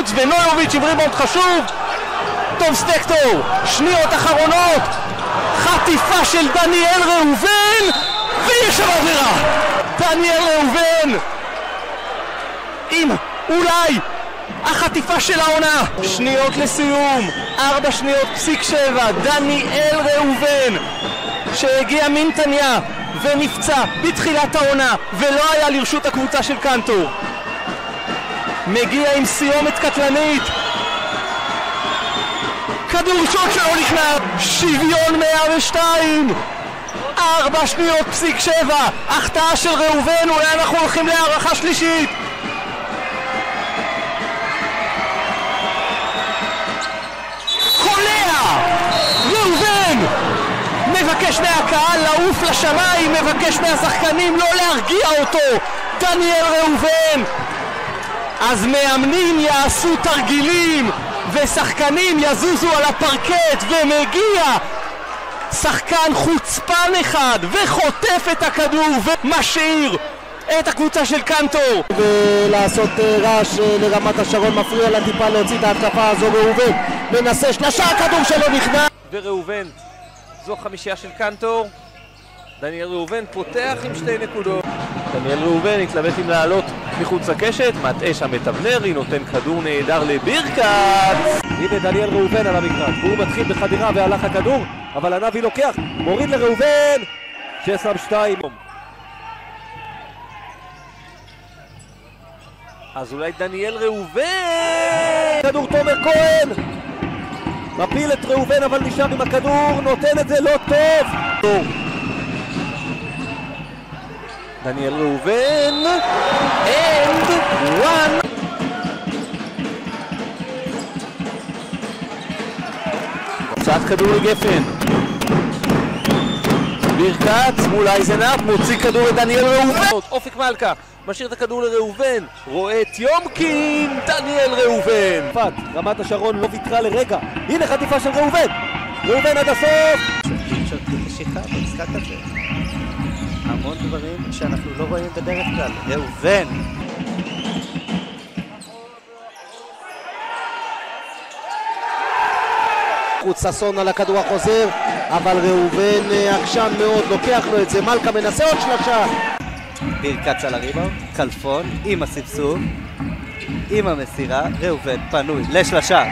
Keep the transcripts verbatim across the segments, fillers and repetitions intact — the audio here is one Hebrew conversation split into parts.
בחוץ, ונויוביץ' עם ריבאונד חשוב. טוב סטקטור, שניות אחרונות, חטיפה של דניאל ראובן, ויש שם עבירה. דניאל ראובן עם אולי החטיפה של העונה. שניות לסיום, ארבע שניות פסיק שבע. דניאל ראובן שהגיע מנתניה ונפצע בתחילת העונה ולא היה לרשות הקבוצה של קנטור, מגיע עם סיומת קטלנית. כדור ראשון שלו נכנע, שוויון מאה ושתיים, ארבע שניות פסיק שבע. החטאה של ראובן, אולי אנחנו הולכים להערכה שלישית. ראובן מבקש מהקהל לעוף לשמיים, מבקש מהשחקנים לא להרגיע אותו. דניאל ראובן. אז מאמנים יעשו תרגילים ושחקנים יזוזו על הפרקט, ומגיע שחקן חוצפן אחד וחוטף את הכדור ומשאיר את הקבוצה של קנטור. ולעשות רעש לרמת השרון, מפריע לה טיפה להוציא את ההתקפה הזו. ראובן מנסה שלושה, הכדור שלו נכנע. וראובן, זו חמישייה של קנטור. דניאל ראובן פותח עם שתי נקודות. דניאל ראובן התלבט עם לעלות מחוץ לקשת, מטעה שם את אבנרי, נותן כדור נהדר לבירקאץ. הנה דניאל ראובן על המגרש, והוא מתחיל בחדירה והלך הכדור, אבל הנבי לוקח, מוריד לראובן, שש שתיים. אז אולי דניאל ראובן, כדור תומר כהן מפיל את ראובן, אבל נשאר עם הכדור, נותן את זה לא טוב. דניאל ראובן, and one. הוצאת כדור לגפן, בירקאץ מול אייזנאפ, מוציא כדור לדניאל ראובן. אופק מלכה משאיר את הכדור לראובן, רואה את יומקין. דניאל ראובן. פת, רמת השרון לא ויתרה לרגע, הנה חטיפה של ראובן, ראובן עד הסוף. של משיכה במשחק הזה, המון דברים שאנחנו לא רואים בדרך כלל. ראובן ששון על הכדור החוזר, אבל ראובן עקשן מאוד, לוקח לו את זה. מלכה מנסה עוד שלושה. בירקאץ על הריבאונד, כלפון עם הסבסוב, עם המסירה, ראובן פנוי לשלושה.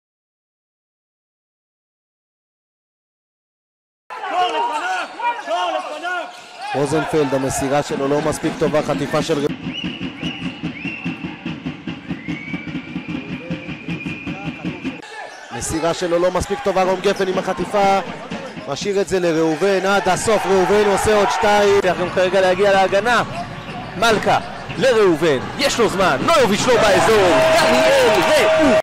רוזנפלד, המסירה שלו לא מספיק טובה, חטיפה של ראובן. מסירה שלו לא מספיק טובה, רום גפן עם החטיפה, משאיר את זה לראובן עד הסוף. ראובן עושה עוד שתיים. גם כרגע להגיע להגנה. מלכה לראובן, יש לו זמן, נויוביץ' לא באזור. דניאל ראובן